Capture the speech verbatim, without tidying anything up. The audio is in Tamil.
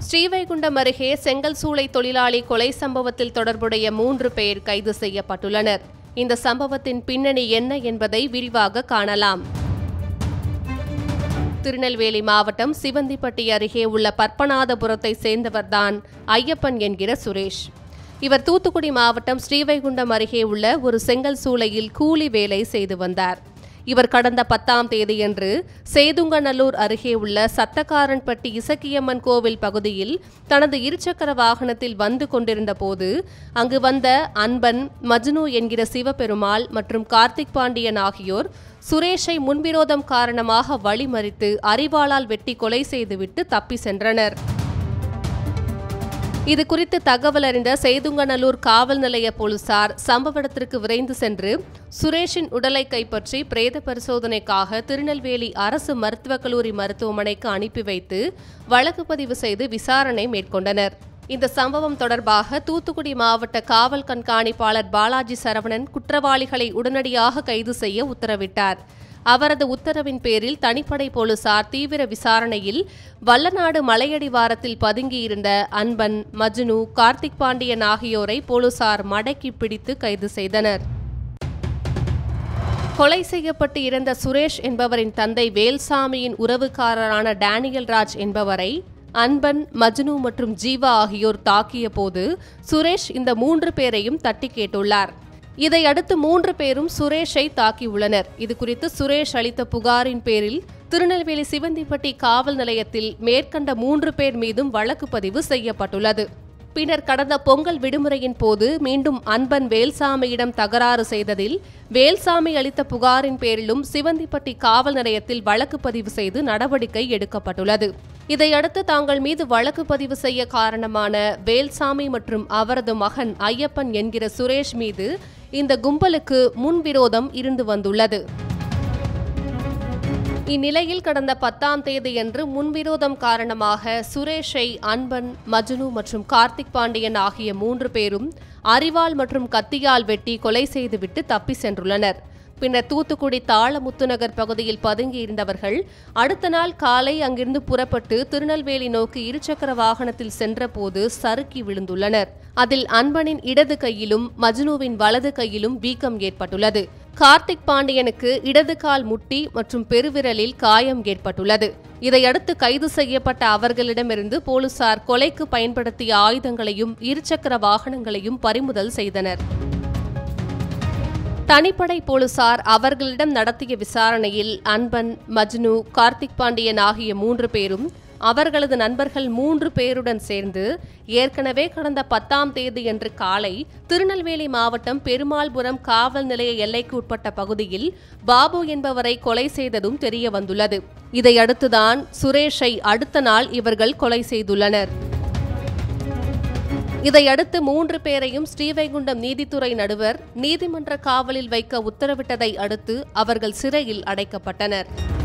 ஸ்ரீவைகுண்டம் அருகே செங்கல் சூளை தொழிலாளி கொலை சம்பவத்தில் தொடர்புடைய மூன்று பேர் கைது செய்யப்பட்டுள்ளனர். இந்த சம்பவத்தின் பின்னணி என்ன என்பதை விரிவாக காணலாம். திருநெல்வேலி மாவட்டம் சிவந்திப்பட்டி அருகே உள்ள பற்பநாதபுரத்தை சேர்ந்தவர்தான் ஐயப்பன் என்கிற சுரேஷ். இவர் தூத்துக்குடி மாவட்டம் ஸ்ரீவைகுண்டம் அருகே உள்ள ஒரு செங்கல் சூளையில் கூலி வேலை செய்து வந்தார். இவர் கடந்த பத்தாம் தேதியன்று சேதுங்கநல்லூர் அருகே உள்ள சத்தக்காரன்பட்டி இசக்கியம்மன் கோவில் பகுதியில் தனது இருசக்கர வாகனத்தில் வந்து கொண்டிருந்த போது அங்கு வந்த அன்பன், மஜ்னு என்கிற சிவபெருமாள் மற்றும் கார்த்திக் பாண்டியன் ஆகியோர் சுரேஷை முன்விரோதம் காரணமாக வழிமறித்து அரிவாளால் வெட்டி கொலை செய்துவிட்டு தப்பி சென்றனர். இதுகுறித்து தகவல் அறிந்த சேதுங்கநல்லூர் காவல் நிலைய போலீசார் சம்பவ இடத்திற்கு விரைந்து சென்று சுரேஷின் உடலை கைப்பற்றி பிரேத பரிசோதனைக்காக திருநெல்வேலி அரசு மருத்துவக் கல்லூரி மருத்துவமனைக்கு அனுப்பி வைத்து வழக்கு பதிவு செய்து விசாரணை மேற்கொண்டனர். இந்த சம்பவம் தொடர்பாக தூத்துக்குடி மாவட்ட காவல் கண்காணிப்பாளர் பாலாஜி சரவணன் குற்றவாளிகளை உடனடியாக கைது செய்ய உத்தரவிட்டார். அவரது உத்தரவின் பேரில் தனிப்படை போலீசார் தீவிர விசாரணையில் வல்லநாடு மலையடிவாரத்தில் பதுங்கியிருந்த அன்பன், மஜ்னு, கார்த்திக் பாண்டியன் ஆகியோரை போலீசார் மடக்கி பிடித்து கைது செய்தனர். கொலை செய்யப்பட்டு இறந்த சுரேஷ் என்பவரின் தந்தை வேல்சாமியின் உறவுக்காரரான டேனியல் ராஜ் என்பவரை அன்பன், மஜ்னு மற்றும் ஜீவா ஆகியோர் தாக்கிய போது சுரேஷ் இந்த மூன்று பேரையும் தட்டி கேட்டுள்ளார். இதையடுத்து மூன்று பேரும் சுரேஷை தாக்கியுள்ளனர். இதுகுறித்து சுரேஷ் அளித்த புகாரின் பேரில் திருநெல்வேலி சிவந்திப்பட்டி காவல் நிலையத்தில் மேற்கண்ட மூன்று பேர் மீதும் வழக்கு பதிவு செய்யப்பட்டுள்ளது. பின்னர் கடந்த பொங்கல் விடுமுறையின் போது மீண்டும் அன்பன் வேல்சாமியிடம் தகராறு செய்ததில் வேல்சாமி அளித்த புகாரின் பேரிலும் சிவந்திப்பட்டி காவல் நிலையத்தில் வழக்கு பதிவு செய்து நடவடிக்கை எடுக்கப்பட்டுள்ளது. இதையடுத்து தாங்கள் மீது வழக்கு பதிவு செய்ய காரணமான வேல்சாமி மற்றும் அவரது மகன் ஐயப்பன் என்கிற சுரேஷ் மீது இந்த கும்பலுக்கு முன்விரோதம் இருந்து வந்துள்ளது. இந்நிலையில் கடந்த பத்தாம் தேதியன்று முன்விரோதம் காரணமாக சுரேஷை அன்பன், மஜ்னு மற்றும் கார்த்திக் பாண்டியன் ஆகிய மூன்று பேரும் அரிவாள் மற்றும் கத்தியால் வெட்டி கொலை செய்துவிட்டு தப்பி சென்றுள்ளனர். பின்னர் தூத்துக்குடி தாளமுத்துநகர் பகுதியில் பதுங்கியிருந்தவர்கள் அடுத்த நாள் காலை அங்கிருந்து புறப்பட்டு திருநெல்வேலி நோக்கி இருசக்கர வாகனத்தில் சென்றபோது சறுக்கி விழுந்துள்ளனர். அதில் அன்பனின் இடது கையிலும் மஜ்னுவின் வலது கையிலும் வீக்கம் ஏற்பட்டுள்ளது. கார்த்திக் பாண்டியனுக்கு இடது கால் முட்டி மற்றும் பெருவிரலில் காயம் ஏற்பட்டுள்ளது. இதையடுத்து கைது செய்யப்பட்ட அவர்களிடமிருந்து போலீசார் கொலைக்கு பயன்படுத்திய ஆயுதங்களையும் இருசக்கர வாகனங்களையும் பறிமுதல் செய்தனர். தனிப்படை போலீசார் அவர்களிடம் நடத்திய விசாரணையில் அன்பன், மஜ்னு, கார்த்திக் பாண்டியன் ஆகிய மூன்று பேரும் அவர்களது நண்பர்கள் மூன்று பேருடன் சேர்ந்து ஏற்கனவே கடந்த பத்தாம் தேதியன்று காலை திருநெல்வேலி மாவட்டம் பெருமாள்புரம் காவல் நிலைய எல்லைக்கு உட்பட்ட பகுதியில் பாபு என்பவரை கொலை செய்ததும் தெரிய வந்துள்ளது. இதையடுத்துதான் சுரேஷை அடுத்த நாள் இவர்கள் கொலை செய்துள்ளனர். இதையடுத்து மூன்று பேரையும் ஸ்ரீவைகுண்டம் நீதித்துறை நடுவர் நீதிமன்ற காவலில் வைக்க உத்தரவிட்டதை அடுத்து அவர்கள் சிறையில் அடைக்கப்பட்டனர்.